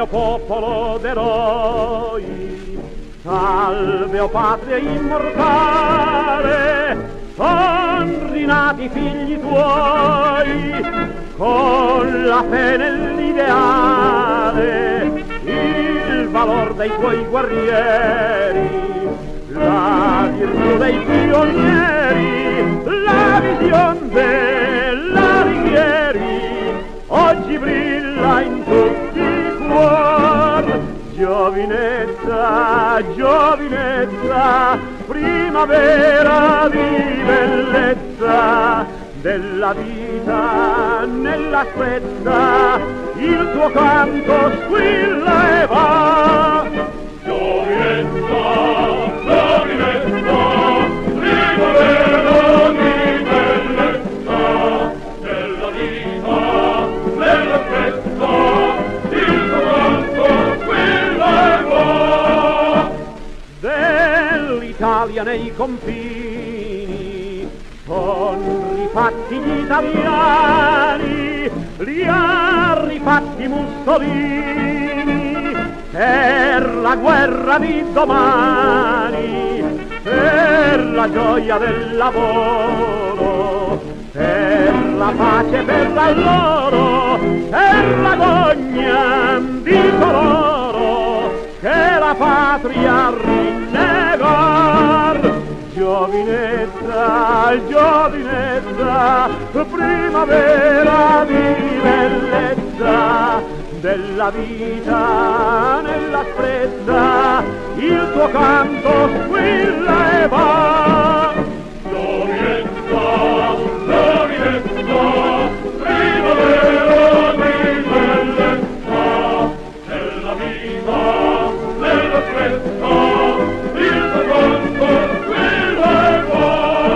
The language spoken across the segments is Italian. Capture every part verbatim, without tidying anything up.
mio popolo d'eroi. Salve, o patria immortale, son rinati figli tuoi, con la fede nell'ideale, il valor dei tuoi guerrieri, la virtù dei pionieri, la vision della Righieri, oggi brilla in tutti i cuori. Giovinezza, giovinezza, primavera di bellezza, della vita nella fretta, il tuo canto squilla e va. Giovinezza, giovinezza, primavera di bellezza, della vita nella fretta, il tuo canto squilla e va. Dell'Italia nei confini son rifatti gli italiani, li ha rifatti Mussolini, per la guerra di domani, per la gioia del lavoro, per la pace, per l'alloro, per l'agonia di coloro che la patria rinnegar. Giovinezza, giovinezza, primavera di bellezza, della vita nella sprezza, il tuo canto squilla e va. Giovinezza, giovinezza, primavera di bellezza, della vita nella sprezza, il tuo canto squilla e va.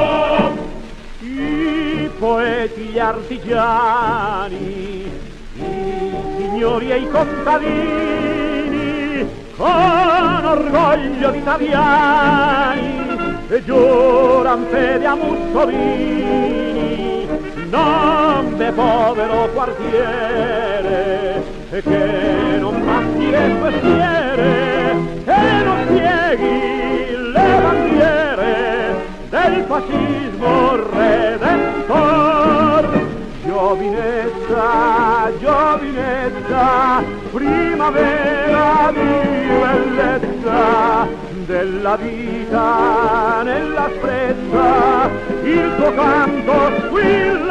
I poeti, gli artigiani, signori e i contadini, con orgoglio di italiani, giuran fede a Mussolini. Non ve povero quartiere, che non passi le festiere, che non pieghi le bandiere del fascismo redentor. Giovinezza, giovinezza, primavera di bellezza, della vita nella sprezza, il tuo canto squilla